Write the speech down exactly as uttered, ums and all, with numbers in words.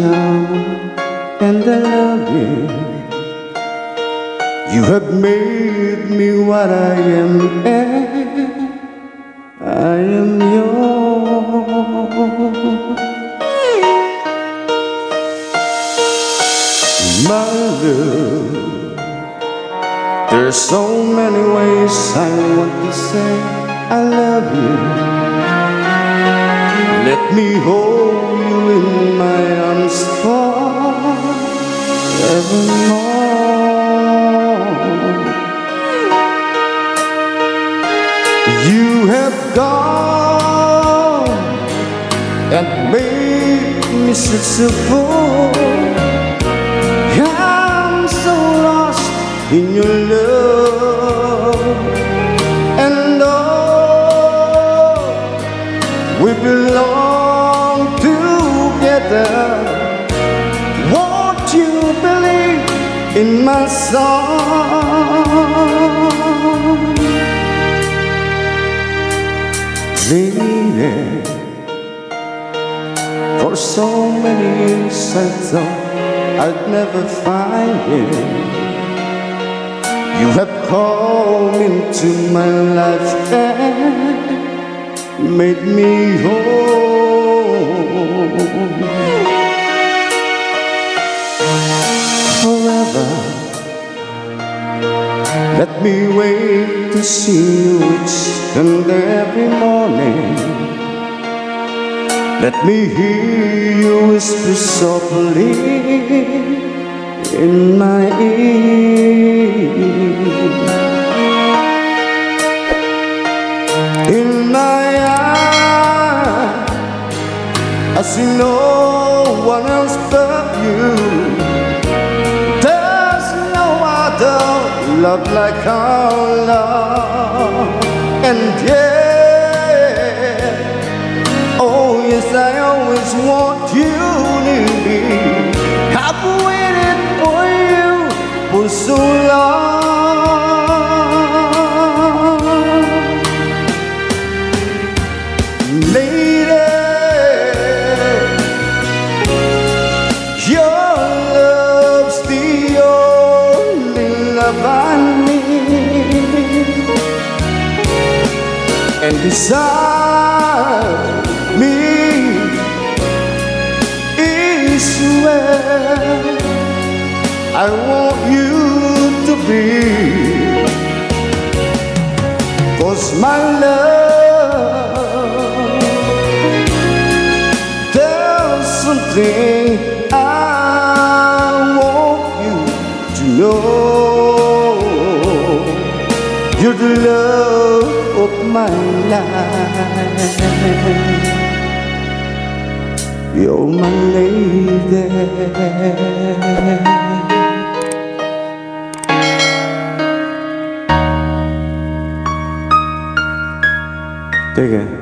young and I love you. You have made me what I am, and I am yours. My love, there's so many ways I want to say I love you. Let me hold you in my arms forevermore. You have gone and made me successful. I'm so lost in your love, and oh, we belong together. Won't you believe in my song? Lady, for so many years I thought I'd never find it. You have come into my life and made me whole. Forever, let me wait to see you each and every morning. Let me hear you whisper softly in my ear. In my eyes, I see no one else but you. There's no other love like our love. And yeah, oh yes, I always want you near me. I've waited for you for so long. Lady, your love's the only love I need. And beside me is where I want you to be. 'Cause my love, there's something I want you to know. You're the love of my life. You're my lady. Take it.